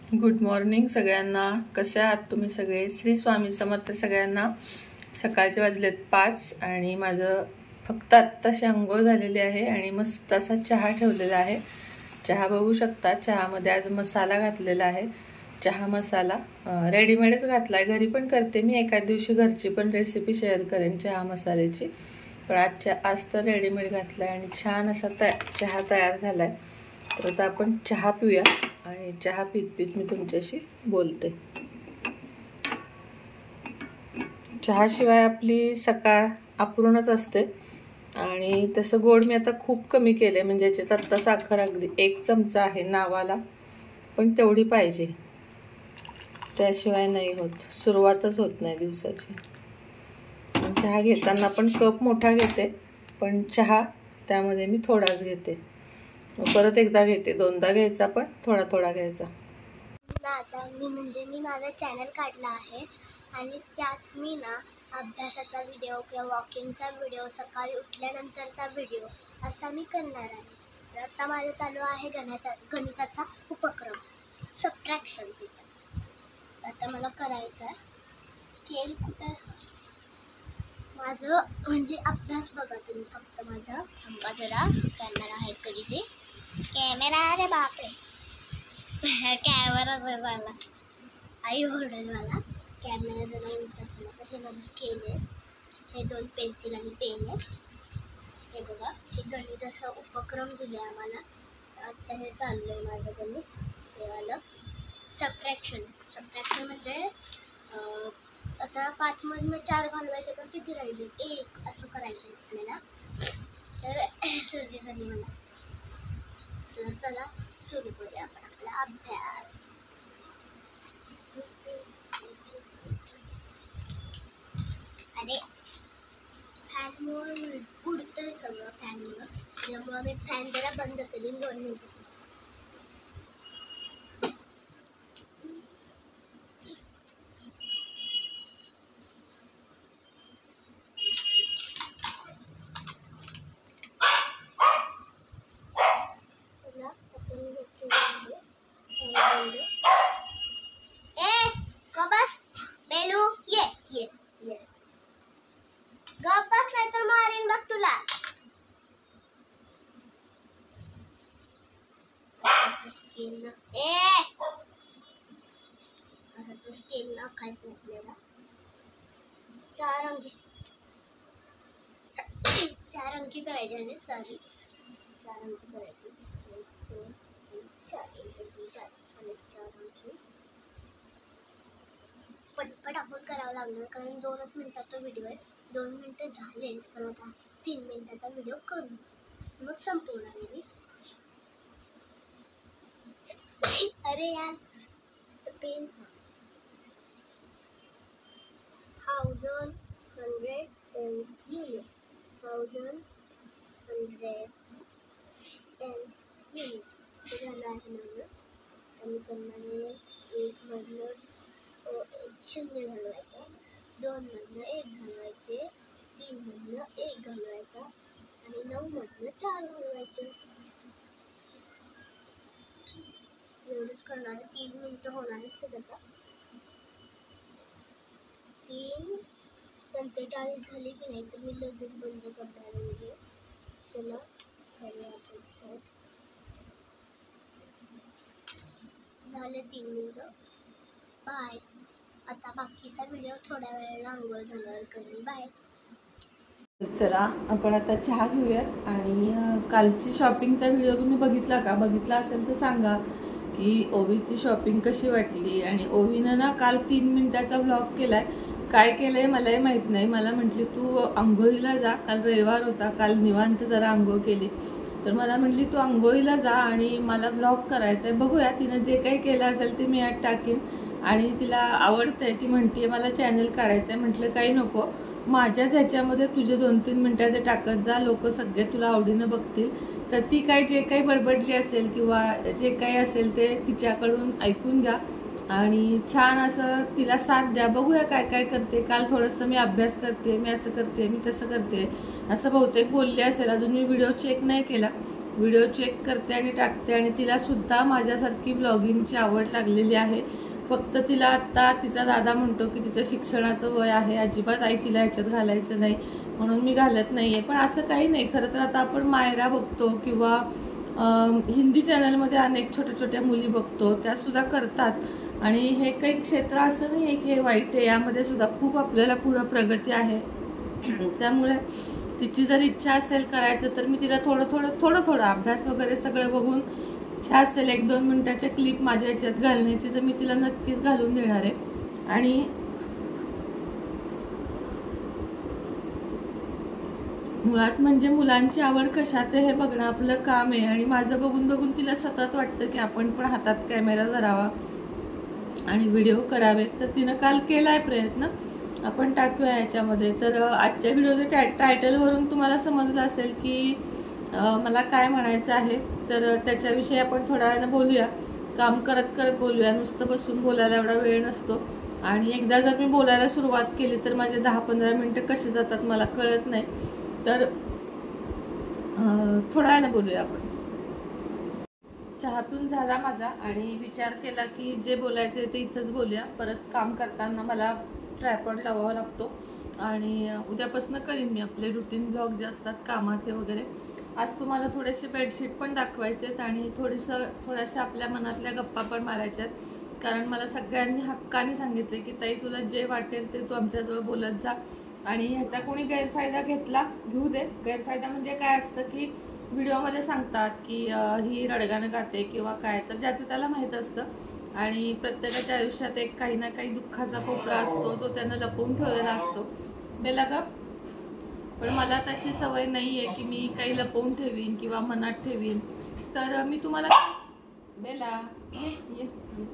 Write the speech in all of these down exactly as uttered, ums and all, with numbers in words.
Good morning सगळ्यांना. कसे आहात तुम्ही सगळे? श्री स्वामी समर्थ सगळ्यांना. सकाळचे वाजलेत पाच आणि माझं फक्त आत्ताशी अंघोळ झालेली आहे आणि मस्त असा चहा ठेवलेला आहे. चहा बघू शकता. चहामध्ये आज मसाला घातलेला आहे. चहा मसाला रेडीमेडच घातला आहे. घरी पण करते मी. एका दिवशी घरची पण रेसिपी शेअर करेन चहा मसाल्याची. पण आजच्या आज तर रेडीमेड घातला आहे आणि छान असा तया चहा तयार झाला आहे. तर आता आपण चहा पिऊया आणि चहा पीत पीत मी तुमच्याशी बोलते. चहाशिवाय आपली सकाळ अपूर्णच असते आणि तसं गोड मी आता खूप कमी केले. म्हणजे याच्यात आत्ता साखर अगदी एक चमचा आहे नावाला, पण तेवढी पाहिजे, त्याशिवाय नाही होत. सुरुवातच होत नाही दिवसाची. चहा घेताना पण कप मोठा घेते, पण चहा त्यामध्ये मी थोडाच घेते. परत एकदा घेते. दोनदा घ्यायचा, पण थोडा थोडा घ्यायचा. माझा मी म्हणजे मी माझा चॅनल काढला आहे आणि त्यात मी ना अभ्यासाचा व्हिडिओ किंवा वॉकिंगचा व्हिडिओ, सकाळी उठल्यानंतरचा व्हिडिओ असा मी करणार आहे. आता माझं चालू आहे गणिता गणिताचा उपक्रम, सबट्रॅक्शन. तिथं आता मला करायचं आहे. स्केल कुठे माझं म्हणजे अभ्यास बघा तुम्ही फक्त माझा. थांबा जरा, कॅमेरा आहे कधी ते कॅमेरा. अरे बापरे, कॅमेरा झाला. आई ओरडेल मला. कॅमेरा जरा उलटाच मला. हे माझं स्केल आहे, हे दोन पेन्सिल आणि पेन आहे. हे बघा, हे गणित असं उपक्रम दिले आम्हाला. आता हे चाललं आहे माझं गणित. हे आलं सबट्रॅक्शन. सबट्रॅक्शन म्हणजे आता पाचमधनं चार घालवायचे तर किती राहिले? एक. असं करायचं आपल्याला. तर सर्दी झाली मला. तर चला सुरू करूया आपण आपला अभ्यास. अरे फॅनमुळे उडतंय सगळं. फॅनमुळं त्यामुळं मी फॅन जरा बंद करीन दोन मिनिटं. स्केल ना ए आता तो स्केल नाखायचं आपल्याला. चार अंकी चार अंकी करायचे आणि सॉरी चार अंकी करायचे. एक दोन तीन चार तीन चार झाले चार अंकी. पटपट आपण करावं लागणार कारण दोनच मिनिटाचा व्हिडिओ आहे. दोन मिनिटं झालेच, पण आता तीन मिनिटाचा व्हिडिओ करू मग संपवणार मी. अरे यार pen. Thousand hundred tens unit. Thousand hundred tens unit हे झालं आहे माझं. तर मी करणार आहे एक मधनं शून्य घालवायचं, दोन मधनं एक घालवायचे, तीन मधनं एक घालवायचा आणि नऊ मधनं चार घालवायचे. एवढंच करणार आहे. तीन मिनिटं होणार आहेत आता. तीन पंचेचाळीस झाले की नाही तर मी लगेच बंद करणार आहे व्हिडिओ. चला करूया आपण स्टार्ट. झाले तीन मिनिटं. बाय. आता बाकीचा व्हिडिओ थोड्या वेळेला अंघोळ झाल्यावर करेन. बाय. चला आपण आता चहा घेऊयात. आणि कालची शॉपिंगचा व्हिडिओ तुम्ही बघितला का? बघितला असेल तर सांगा की ओवीची शॉपिंग कशी वाटली. आणि ओवीनं ना काल तीन मिनिटाचा व्लॉग केलाय. काय केलंय मलाही माहित नाही. मला म्हटली तू आंघोळीला जा. काल रविवार होता, काल निवांत जरा आंघोळ केली. तर मला म्हटली तू आंघोळीला जा आणि मला व्लॉग करायचा आहे. बघूया तिनं जे काही केलं असेल ते मी यात टाकेन. आणि तिला आवडतंय, ती म्हणते मला चॅनल काढायचं आहे. म्हटलं काही नको, माझ्याच ह्याच्यामध्ये तुझे दोन तीन मिनिटाचे टाकत जा, लोक सगळे तुला आवडीनं बघतील. तर ती काही जे काही बडबडली असेल किंवा जे काही असेल ते तिच्याकडून ऐकून घ्या आणि छान असं तिला साथ द्या. बघूया काय काय करते. काल थोडंसं मी अभ्यास करते, मी असं करते, मी तसं करते असं बहुतेक बोलले असेल. अजून मी व्हिडिओ चेक नाही केला, व्हिडिओ चेक करते आणि टाकते आणि तिला सुद्धा माझ्यासारखी ब्लॉगिंगची आवड लागलेली आहे. फक्त तिला आत्ता तिचा दादा म्हणतो की तिचं शिक्षणाचं वय आहे, अजिबात आई तिला ह्याच्यात घालायचं नाही म्हणून मी घालत नाहीये. पण असं काही नाही. खरं तर आता आपण मायरा बघतो किंवा हिंदी चॅनलमध्ये अनेक छोट्या छोट्या मुली बघतो, त्या सुद्धा करतात आणि हे काही क्षेत्र असं नाही आहे की हे वाईट आहे. यामध्ये सुद्धा खूप आपल्याला पुढं प्रगती आहे. त्यामुळे तिची जर इच्छा असेल करायचं तर मी तिला थोडं थोडं थोडं थोडं अभ्यास वगैरे सगळं बघून इच्छा असेल एक दोन मिनिटाच्या क्लिप माझ्या याच्यात घालण्याची तर मी तिला नक्कीच घालून देणार आहे. आणि मुळात म्हणजे मुलांची आवड कशात आहे हे बघणं आपलं काम आहे. आणि माझं बघून बघून तिला सतत वाटतं की आपण पण हातात कॅमेरा धरावा आणि व्हिडिओ करावेत. तर तिनं काल केलाय प्रयत्न, आपण टाकूया याच्यामध्ये. तर आजच्या व्हिडिओच्या टाय टायटलवरून तुम्हाला समजलं असेल की मला काय म्हणायचं आहे. तर त्याच्याविषयी आपण थोड्या वेळानं बोलूया, काम करत करत बोलूया. नुसतं बसून बोलायला एवढा वेळ नसतो आणि एकदा जर मी बोलायला सुरुवात केली तर माझे दहा पंधरा मिनटं कशी जातात मला कळत नाही. तर थोड्या वेळानं बोलूया आपण. चहा पिऊन झाला माझा आणि विचार केला की जे बोलायचं ते इथंच बोलूया. परत काम करताना मला ट्रायपॉड लावावा लागतो आणि उद्यापासून करीन मी आपले रुटीन ब्लॉग जे असतात कामाचे वगैरे. आज तुम्हाला थोडेसे बेडशीट पण दाखवायचे आहेत आणि थोडीसं थोड्याशा आपल्या मनातल्या गप्पा पण मारायच्यात. कारण मला सगळ्यांनी हक्काने सांगितले की ताई तुला जे वाटेल ते तू आमच्याजवळ बोलत जा आणि ह्याचा कोणी गैरफायदा घेतला घेऊ दे. गैरफायदा म्हणजे काय असतं की व्हिडिओमध्ये सांगतात की ही रडगाणं गाते किंवा काय, तर ज्याचं त्याला माहीत असतं. आणि प्रत्येकाच्या आयुष्यात एक काही ना काही दुःखाचा कोपरा असतो जो त्यानं लपवून ठेवलेला असतो. बेला ग, पण मला तशी सवय नाही आहे की मी काही लपवून ठेवीन किंवा मनात ठेवीन. तर मी तुम्हाला बेला ये ये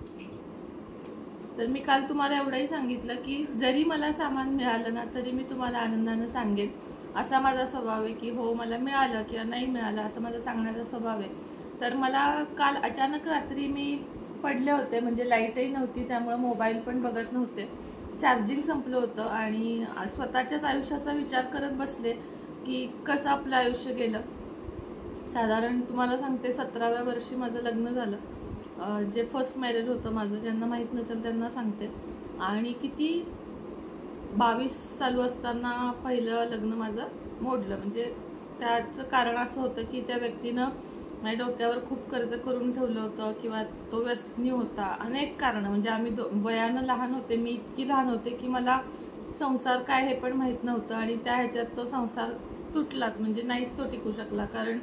तर मी काल तुम्हाला एवढंही सांगितलं की जरी मला सामान मिळालं ना तरी मी तुम्हाला आनंदानं सांगेन. असा माझा स्वभाव आहे की हो मला मिळालं किंवा नाही मिळालं असं माझा सांगण्याचा स्वभाव आहे. तर मला काल अचानक रात्री मी पडले होते, म्हणजे लाईटही नव्हती त्यामुळे मोबाईल पण बघत नव्हते, चार्जिंग संपलं होतं आणि स्वतःच्याच आयुष्याचा विचार करत बसले की कसं आपलं आयुष्य गेलं. साधारण तुम्हाला सांगते सतराव्या वर्षी माझं लग्न झालं, जे फर्स्ट मॅरेज होतं माझं. ज्यांना माहीत नसेल त्यांना सांगते. आणि किती बावीस चालू असताना पहिलं लग्न माझं मोडलं. म्हणजे त्याचं कारण असं होतं की त्या व्यक्तीनं माझ्या डोक्यावर खूप कर्ज करून ठेवलं होतं किंवा तो व्यसनी होता. अनेक कारणं, म्हणजे आम्ही दो वयानं लहान होते, मी इतकी लहान होते की मला संसार काय हे पण माहीत नव्हतं. आणि त्या ह्याच्यात तो संसार तुटलाच, म्हणजे नाहीच तो टिकू शकला. कारण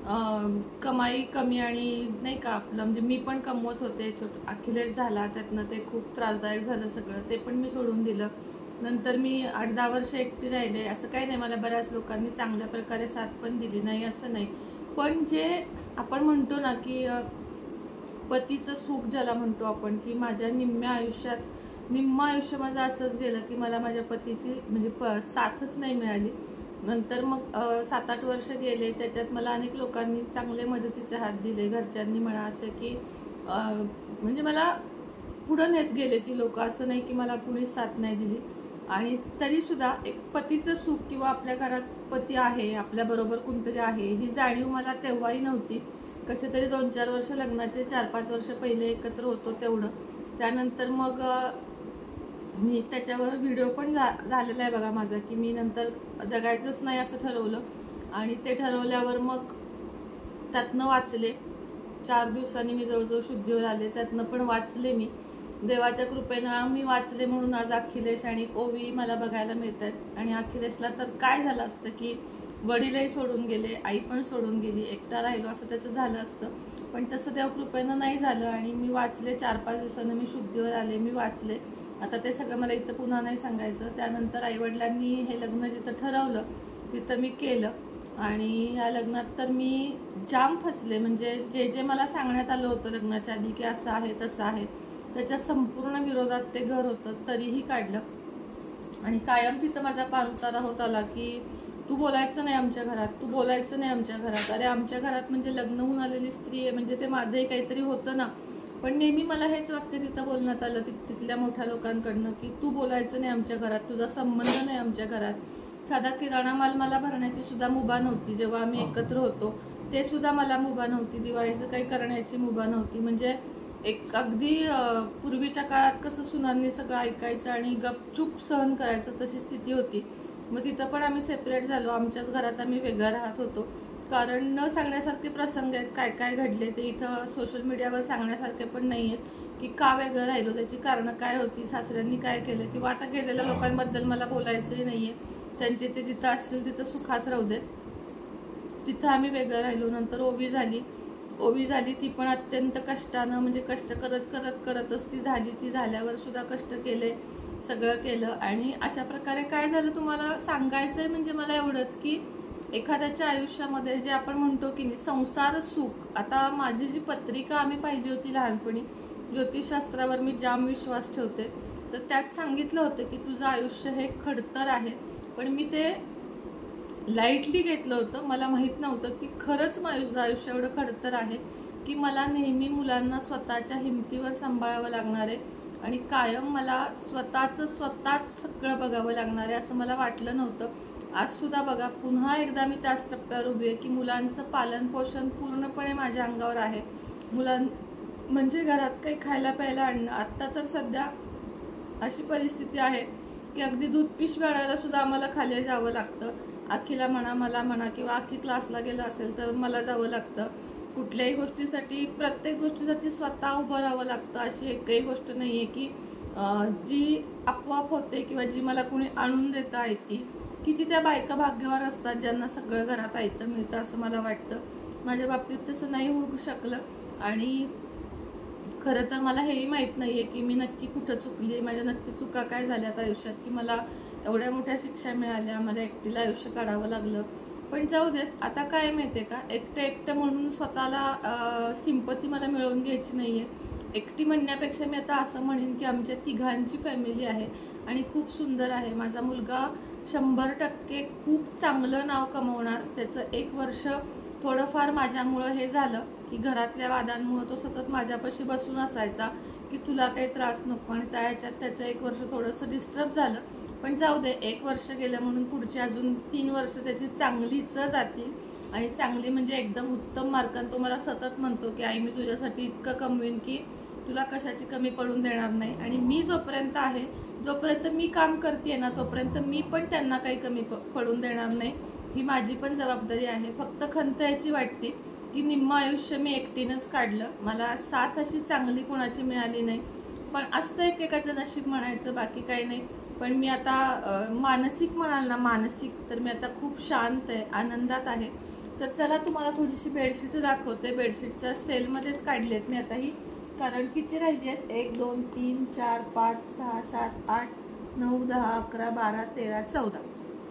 कमाई कमी आणि नाही का आपलं, म्हणजे मी पण कमवत होते, छोट अखिलेश झाला त्यातनं, ते खूप त्रासदायक झालं सगळं, ते पण मी सोडून दिलं. नंतर मी आठ दहा वर्ष एकटी राहिले. असं काही नाही, मला बऱ्याच लोकांनी चांगल्या प्रकारे साथ पण दिली, नाही असं नाही. पण जे आपण म्हणतो ना की पतीचं सुख ज्याला म्हणतो आपण, की माझ्या निम्म्या आयुष्यात निम्म आयुष्य माझं असंच गेलं की मला माझ्या पतीची म्हणजे प साथच नाही मिळाली. नंतर मग सात आठ वर्ष गेले, त्याच्यात मला अनेक लोकांनी चांगले मदतीचे हात दिले, घरच्यांनी म्हणा, असं की म्हणजे मला पुढं नेत गेले ती लोक. असं नाही की मला कुणीच साथ नाही दिली. आणि तरीसुद्धा एक पतीचं सुख किंवा आपल्या घरात पती आहे, आपल्याबरोबर कोणतरी आहे, ही जाणीव मला तेव्हाही नव्हती. कसे तरी दोन चार वर्ष लग्नाचे चार पाच वर्ष पहिले एकत्र होतो तेवढं. त्यानंतर मग मी त्याच्यावर व्हिडिओ पण झालेला आहे बघा माझा, की मी नंतर जगायचंच नाही असं ठरवलं. आणि ते ठरवल्यावर मग त्यातनं वाचले. चार दिवसांनी मी जवळजवळ शुद्धीवर आले, त्यातनं पण वाचले मी. देवाच्या कृपेनं मी वाचले म्हणून आज अखिलेश आणि ओवी मला बघायला मिळत आहेत. आणि अखिलेशला तर काय झालं असतं की वडीलही सोडून गेले, आई पण सोडून गेली, एकटा राहिलो असं त्याचं झालं असतं. पण तसं देवकृपेनं नाही झालं आणि मी वाचले. चार पाच दिवसानं मी शुद्धीवर आले, मी वाचले. आता ते सगळं मला इथं पुन्हा नाही सांगायचं. त्यानंतर आईवडिलांनी हे लग्न जिथं ठरवलं तिथं मी केलं. आणि या लग्नात तर मी जाम फसले. म्हणजे जे जे मला सांगण्यात आलं होतं लग्नाच्या आधी की असं आहे तसं आहे, त्याच्या संपूर्ण विरोधात ते घर होतं, तरीही काढलं. आणि कायम तिथं माझा पाणउतारा होत आला की तू बोलायचं नाही आमच्या घरात, तू बोलायचं नाही आमच्या घरात. अरे आमच्या घरात म्हणजे लग्न होऊन आलेली स्त्री आहे, म्हणजे ते माझंही काहीतरी होतं ना. पण नेहमी मला हेच वाक्य तिथं बोलण्यात आलं तिथल्या मोठ्या लोकांकडनं की तू बोलायचं नाही आमच्या घरात, तुझा संबंध नाही आमच्या घरात. साधा किराणा माल मला भरण्याची सुद्धा मुभा नव्हती जेव्हा आम्ही एकत्र होतो. ते सुद्धा मला मुभा नव्हती, दिवाळीचं काही करण्याची मुभा नव्हती. म्हणजे एक अगदी पूर्वीच्या काळात कसं सुनांनी सगळं ऐकायचं आणि गपचूप सहन करायचं तशी स्थिती होती. मग तिथं पण आम्ही सेपरेट झालो, आमच्याच घरात आम्ही वेगळं राहत होतो. कारण न सांगण्यासारखे प्रसंग आहेत, काय काय घडले ते इथं सोशल मीडियावर सांगण्यासारखे पण नाही आहेत की का वेगळं राहिलो, त्याची कारणं काय होती, सासऱ्यांनी काय केलं, किंवा आता गेलेल्या लोकांबद्दल मला बोलायचंही नाही आहे. त्यांचे ते जिथं असतील तिथं सुखात राहू देत. तिथं आम्ही वेगळं राहिलो. नंतर ओवी झाली ओवी झाली ती पण अत्यंत कष्टानं, म्हणजे कष्ट करत करत करतच ती झाली. ती झाल्यावर सुद्धा कष्ट केले, सगळं केलं. आणि अशा प्रकारे काय झालं तुम्हाला सांगायचं आहे म्हणजे मला एवढंच की एखाद्याच्या आयुष्यामध्ये जे आपण म्हणतो की संसार सुख, आता माझी जी पत्रिका आम्ही पाहिली होती लहानपणी, ज्योतिषशास्त्रावर मी जाम विश्वास ठेवते, तर त्यात सांगितलं होतं की तुझं आयुष्य हे खडतर आहे. पण मी ते लाईटली घेतलं होतं. मला माहीत नव्हतं की खरंच माझं आयुष्य एवढं खडतर आहे की मला नेहमी मुलांना स्वतःच्या हिमतीवर सांभाळावं लागणार आहे आणि कायम मला स्वतःचं स्वतःच सगळं बघावं लागणार आहे असं मला वाटलं नव्हतं. आज सुद्धा बघा पुन्हा एकदा मी त्याच टप्प्यावर उभी आहे की मुलांचं पालन पोषण पूर्णपणे माझ्या अंगावर आहे. मुलां म्हणजे घरात काही खायला प्यायला आणणं. आत्ता तर सध्या अशी परिस्थिती आहे की अगदी दूध पिशवी आणायला सुद्धा आम्हाला खाली जावं लागतं. आखीला म्हणा, मला म्हणा, किंवा आखी क्लासला गेला असेल तर मला जावं लागतं. कुठल्याही गोष्टीसाठी, प्रत्येक गोष्टीसाठी स्वतः उभं राहावं लागतं. अशी एकही गोष्ट नाही आहे की जी आपोआप होते किंवा जी मला कोणी आणून देता येते. किती त्या बायका भाग्यवान असतात ज्यांना सगळं घरात ऐकतं मिळतं असं मला वाटतं. माझ्या बाबतीत तसं नाही होऊ शकलं. आणि खरं तर मला हेही माहीत नाही आहे की मी नक्की कुठं चुकली आहे, माझ्या नक्की चुका काय झाल्यात आयुष्यात की मला एवढ्या मोठ्या शिक्षा मिळाल्या, मला एकटीला आयुष्य काढावं लागलं. पण जाऊ देत. आता काय माहिती आहे का, एकटं एकटं म्हणून स्वतःला सिंपती मला मिळवून घ्यायची नाही आहे. एकटी म्हणण्यापेक्षा मी आता असं म्हणेन की आमच्या तिघांची फॅमिली आहे आणि खूप सुंदर आहे. माझा मुलगा शंभर टक्के खूप चांगलं नाव कमवणार. त्याचं एक वर्ष थोडंफार माझ्यामुळं हे झालं की घरातल्या वादांमुळं तो सतत माझ्यापाशी बसून असायचा की तुला काही त्रास नको, आणि त्या ह्याच्यात त्याचं एक वर्ष थोडंसं डिस्टर्ब झालं. पण जाऊ दे, एक वर्ष गेलं म्हणून पुढची अजून तीन वर्ष त्याची चांगलीच जातील. आणि चांगली म्हणजे एकदम उत्तम मार्कांत तो मला सतत म्हणतो की आई मी तुझ्यासाठी इतकं कमवीन की तुला कशाची कमी पडून देणार नाही. आणि मी जोपर्यंत आहे, जोपर्यंत मी काम करते ना, तोपर्यंत मी पण त्यांना काही कमी पडून देणार नाही. ही माझी पण जबाबदारी आहे. फक्त खंत याची वाटते की निम्म आयुष्य मी एकटीनंच काढलं. मला साथ अशी चांगली कोणाची मिळाली नाही. पण असतं एकेकाचं नशीब म्हणायचं, बाकी काही नाही. पण मी आता मानसिक म्हणाल ना, मानसिक तर मी आता खूप शांत आहे, आनंदात आहे. तर चला तुम्हाला थोडीशी बेडशीट दाखवते. बेडशीटच्या सेलमध्येच काढली आहेत मी आता ही. कारण किती राहिली आहेत, एक दोन तीन चार पाच सहा सात आठ नऊ दहा अकरा बारा तेरा चौदा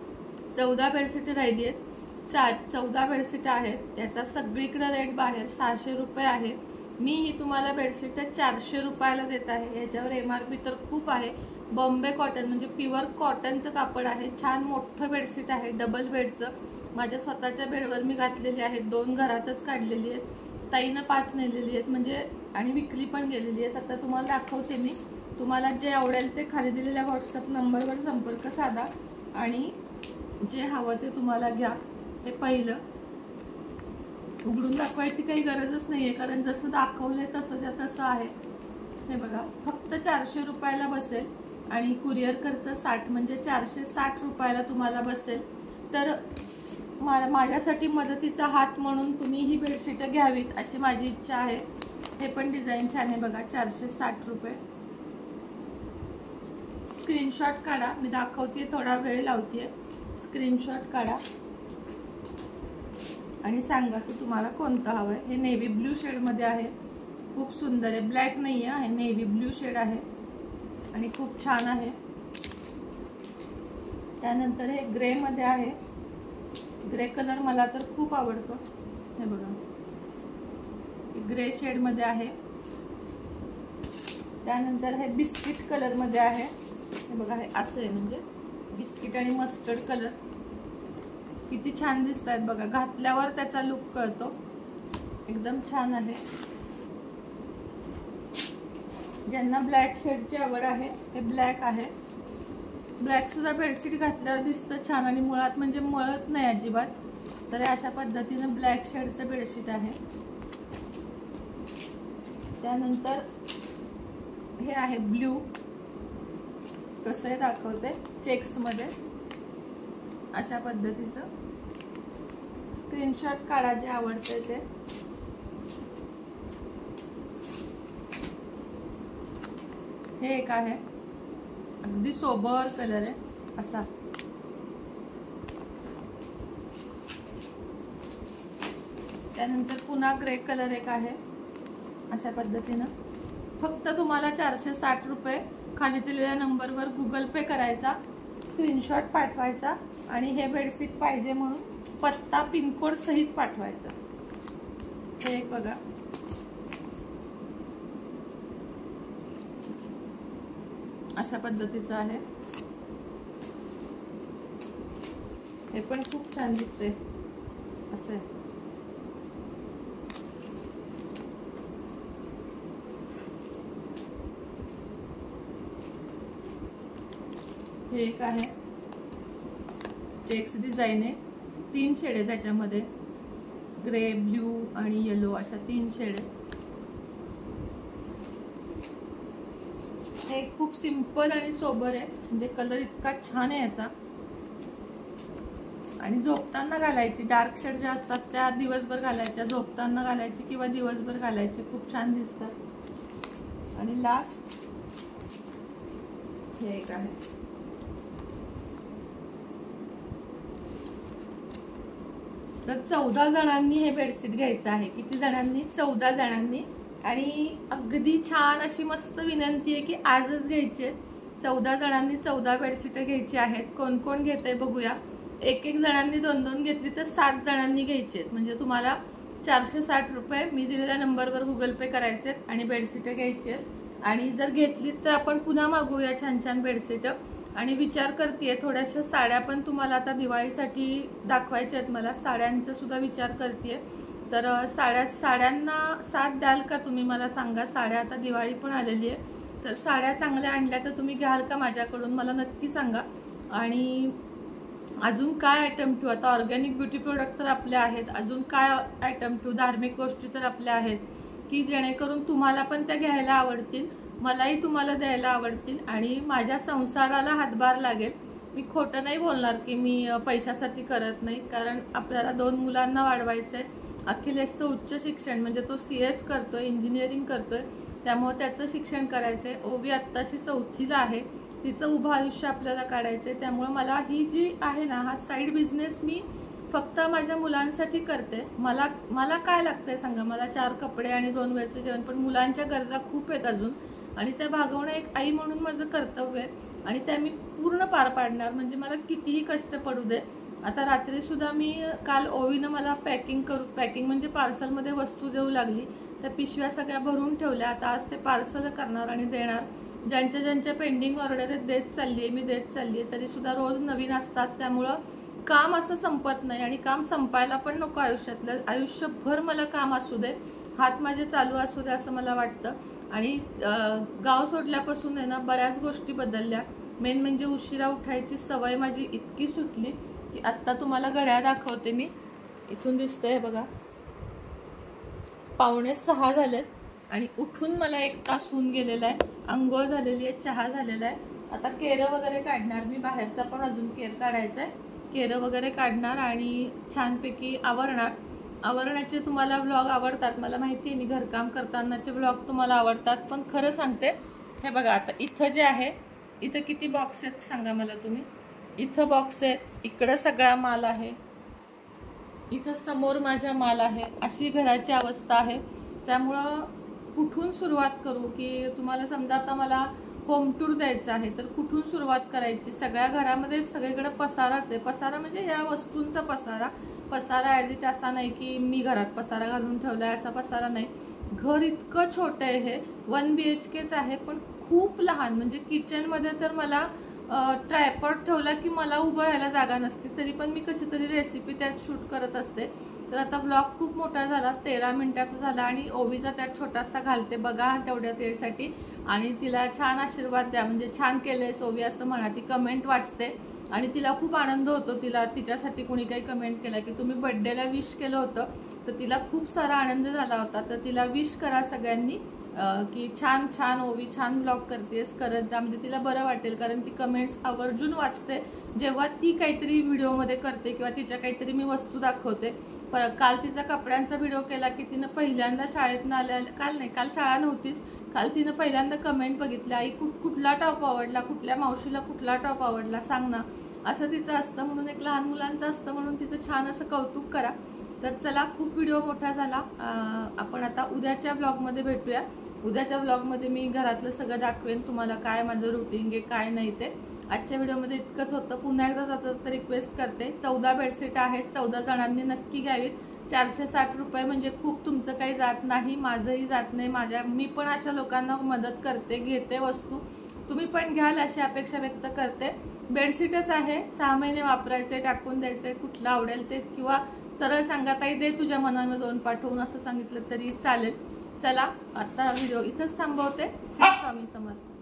चौदा बेडशीट राहिली आहेत. चा चौदा बेडशीट आहेत. याचा सगळीकडे रेट बाहेर सहाशे रुपये आहे. मी ही तुम्हाला बेडशीट चारशे रुपयाला देत आहे. याच्यावर एम आर पी तर खूप आहे. बॉम्बे कॉटन म्हणजे प्युअर कॉटनचं कापड आहे. छान मोठं बेडशीट आहे, डबल बेडचं. माझ्या स्वतःच्या बेडवर मी घातलेली आहेत. दोन घरातच काढलेली आहेत. ताईनं पाच नेलेली आहेत म्हणजे, आणि विकली पण गेलेली आहेत. आता तुम्हाला दाखवते मी. तुम्हाला जे आवडेल ते खाली दिलेल्या व्हॉट्सअप नंबरवर संपर्क साधा आणि जे हवं ते तुम्हाला घ्या. हे पहिलं उघडून दाखवायची काही गरजच नाही आहे, कारण जसं दाखवलं आहे तसंच्या तसं आहे. हे बघा, फक्त चारशे रुपयाला बसेल आणि कुरिअर खर्च साठ, म्हणजे चारशे साठ रुपयाला तुम्हाला बसेल. तर मला माझ्यासाठी मदतीचा हात म्हणून तुम्ही ही बेडशीट घ्यावीत अशी माझी इच्छा आहे. हे पण डिझाईन छान आहे बघा. चारशे साठ रुपये. स्क्रीनशॉट काढा, मी दाखवते, थोडा वेळ लावते. स्क्रीनशॉट काढा आणि सांगा की तुम्हाला कोणतं हवं आहे. हे नेव्ही ब्ल्यू शेडमध्ये आहे. खूप सुंदर आहे. ब्लॅक नाही आहे, हे नेव्ही ब्ल्यू शेड आहे आणि खूप छान आहे. त्यानंतर हे ग्रेमध्ये आहे. ग्रे कलर मला तर खूप आवडतो. हे बघा, ग्रे शेडमध्ये आहे. त्यानंतर हे बिस्किट कलरमध्ये आहे. हे बघा, हे असं आहे म्हणजे बिस्किट आणि मस्टर्ड कलर. किती छान दिसत आहेत बघा. घातल्यावर त्याचा लुक कळतो. एकदम छान आहे. ज्यांना ब्लॅक शेडची आवड आहे, हे ब्लॅक आहे. ब्लॅक सुद्धा बेडशीट घातल्यावर दिसतं छान आणि मुळात म्हणजे मळत नाही अजिबात. तर अशा पद्धतीने ब्लॅक शेडचं बेडशीट आहे. त्यानंतर हे आहे ब्ल्यू, कसं आहे दाखवते चेक्स मध्ये. अशा पद्धतीचं स्क्रीनशॉट काढा जे आवडते ते. हे एक आहे, अगदी सोबर कलर आहे असा. त्यानंतर पुन्हा ग्रे कलर एक आहे अशा पद्धतीनं. फक्त तुम्हाला चारशे साठ रुपये खाली दिलेल्या नंबरवर गुगल पे करायचा, स्क्रीनशॉट पाठवायचा आणि हे बेडशीट पाहिजे म्हणून पत्ता पिनकोड सहित पाठवायचा. हे एक बघा, अशा पद्धतीचं आहे. हे पण खूप छान दिसते असे. हे एक आहे, चेक्स डिझाईन आहे. तीन शेड आहे त्याच्यामध्ये, ग्रे, ब्ल्यू आणि येलो अशा तीन शेड आहे. हे खूप सिंपल आणि सोबर आहे, म्हणजे कलर इतका छान आहे याचा. आणि झोपताना घालायची, डार्क शेड ज्या असतात त्या दिवसभर घालायच्या, झोपताना घालायची किंवा दिवसभर घालायची, खूप छान दिसतात. आणि लास्ट हे एक आहे. तर चौदा जणांनी हे बेडशीट घ्यायचं आहे. किती जणांनी? चौदा जणांनी. आणि अगदी छान अशी मस्त विनंती आहे की आजच घ्यायचे. चौदा जणांनी चौदा बेडशीट घ्यायची आहेत. कोण कोण घेते बघूया. एक एक जणांनी दोन दोन घेतली तर सात जणांनी घ्यायचे. म्हणजे तुम्हाला चारशे साठ रुपये मी दिलेल्या नंबरवर गुगल पे करायचे आणि बेडशीट घ्यायचे. आणि जर घेतली तर आपण पुन्हा मागवूया छान छान बेडशीट. आणि विचार करतेय थोड्याशा साड्या पण तुम्हाला आता दिवाळीसाठी दाखवायच्या आहेत मला. साड्यांचा सुद्धा विचार करतेय. तर साड्या साड्यांना साथ द्याल का तुम्ही मला सांगा. साड्या आता दिवाळी पण आलेली आहे, तर साड्या चांगल्या आणल्या तर तुम्ही घ्याल का माझ्याकडून मला नक्की सांगा. आणि अजून काय आयटम ठेवू. आता ऑर्गॅनिक ब्युटी प्रोडक्ट तर आपले आहेत, अजून काय आयटम ठेवू. धार्मिक गोष्टी तर आपल्या आहेत की जेणेकरून तुम्हाला पण त्या घ्यायला आवडतील, मलाही तुम्हाला द्यायला आवडतील आणि माझ्या संसाराला हातभार लागेल. मी खोटं नाही बोलणार की मी पैशासाठी करत नाही, कारण आपल्याला दोन मुलांना वाढवायचं आहे. अखिलेशचं उच्च शिक्षण म्हणजे तो सी एस करतोय, इंजिनिअरिंग करतोय, त्यामुळे त्याचं शिक्षण करायचं आहे. ओवी आत्ताशी चौथीला आहे, तिचं उभं आयुष्य आपल्याला काढायचं आहे. त्यामुळे मला ही जी आहे ना हा साईड बिझनेस मी फक्त माझ्या मुलांसाठी करते. मला मला काय लागतंय सांगा. मला चार कपडे आणि दोन वेळचं जेवण, पण मुलांच्या गरजा खूप आहेत अजून आणि त्या भागवणं एक आई म्हणून माझं कर्तव्य आहे आणि त्या मी पूर्ण पार पाडणार. म्हणजे मला कितीही कष्ट पडू दे. आता रात्री सुद्धा मी काल ओवीनं मला पॅकिंग करू पॅकिंग म्हणजे पार्सलमध्ये वस्तू देऊ लागली. त्या पिशव्या सगळ्या भरून ठेवल्या. आता आज ते पार्सल करणार आणि देणार. ज्यांच्या ज्यांच्या पेंडिंग ऑर्डर आहेत देत चालली आहे मी देत चालली आहे. तरी सुद्धा रोज नवीन असतात, त्यामुळं काम असं संपत नाही आणि काम संपायला पण नको. आयुष्यातलं आयुष्यभर मला काम असू दे, हात माझे चालू असू दे असं मला वाटतं. आणि गाव सोडल्यापासून आहे ना बऱ्याच गोष्टी बदलल्या. मेन म्हणजे उशिरा उठायची सवय माझी इतकी सुटली की आत्ता तुम्हाला घड्याळ दाखवते मी. इथून दिसतंय बघा, पावणे सहा झालेत आणि उठून मला एक तास होऊन गेलेला आहे. अंघोळ झालेली आहे, चहा झालेला आहे. आता केरं वगैरे काढणार मी. बाहेरचा पण अजून केर काढायचा आहे. केरं वगैरे काढणार आणि छानपैकी आवरणार. आवरण्याचे तुम्हाला व्लॉग आवडतात मला माहिती आहे. मी घरकाम करतानाचे व्लॉग तुम्हाला आवडतात. पण खरं सांगते, हे बघा आता इथं जे आहे, इथं किती बॉक्स आहेत सांगा मला तुम्ही. इथं बॉक्स आहेत, इकडं सगळा माल आहे, इथं समोर माझ्या माल आहे. अशी घराची अवस्था आहे. त्यामुळं कुठून सुरुवात करू की तुम्हाला समजा आता मला होम टूर द्यायचं आहे तर कुठून सुरुवात करायची. सगळ्या घरामध्ये सगळीकडे पसाराच आहे. पसारा म्हणजे या वस्तूंचा पसारा. पसारा ॲज इट असा नाही की मी घरात पसारा घालून ठेवला आहे असा पसारा नाही. घर इतकं छोटं आहे. हे वन बी एच केच आहे पण खूप लहान. म्हणजे किचनमध्ये तर मला ट्रायपॉड ठेवला की मला उभं राहायला जागा नसते. तरी पण मी कशी तरी रेसिपी त्यात शूट करत असते. तर आता ब्लॉग खूप मोठा झाला, तेरा मिनिटाचा झाला आणि ओवीचा त्यात छोटासा घालते बघा तेवढ्या वेळेसाठी. आणि तिला छान आशीर्वाद द्या. म्हणजे छान केलंय ओवी असं म्हणा. ती कमेंट वाचते आणि तिला खूप आनंद होतो. तिला तिच्यासाठी कोणी काही कमेंट केला की तुम्ही बर्थडेला विश केलं होतं, तर तिला खूप सारा आनंद झाला होता. तर तिला विश करा सगळ्यांनी की छान छान ओवी छान ब्लॉग करतेस, करत जा, म्हणजे तिला बरं वाटेल. कारण ती कमेंट्स आवर्जून वाचते जेव्हा ती काहीतरी व्हिडिओमध्ये करते किंवा तिच्या काहीतरी मी वस्तू दाखवते. पर काल तिचा कपड्यांचा व्हिडिओ केला की तिनं पहिल्यांदा शाळेतनं आल्या, काल नाही काल शाळा नव्हतीच, काल तिनं पहिल्यांदा कमेंट बघितल्या, आई कुठ कुठला टॉप आवडला, कुठल्या मावशीला कुठला टॉप आवडला सांग ना, असं तिचं असतं. म्हणून एक लहान मुलांचं असतं म्हणून तिचं छान असं कौतुक करा. तर चला, खूप व्हिडिओ मोठा झाला. आपण आता उद्याच्या ब्लॉगमध्ये भेटूया. उद्याच्या ब्लॉगमध्ये मी घरातलं सगळं दाखवेन तुम्हाला, काय माझं रुटीन आहे काय नाही ते. आजच्या व्हिडिओमध्ये इतकंच होतं. पुन्हा एकदा जातं तर रिक्वेस्ट करते, चौदा बेडशीट आहेत, चौदा जणांनी नक्की घ्यावीत. चारशे साठ रुपये म्हणजे खूप, तुमचं काही जात नाही, माझंही जात नाही. माझ्या मी पण अशा लोकांना मदत करते, घेते वस्तू, तुम्ही पण घ्याल अशी अपेक्षा व्यक्त करते. बेडशीटच आहे, सहा महिने वापरायचे, टाकून द्यायचे, कुठलं आवडेल ते, किंवा सरळ सांगा ताई दे तुझ्या मनानं दोन पाठवून असं सांगितलं तरी चालेल. चला आता व्हिडिओ इथंच थांबवते. स्वामी समर्थ.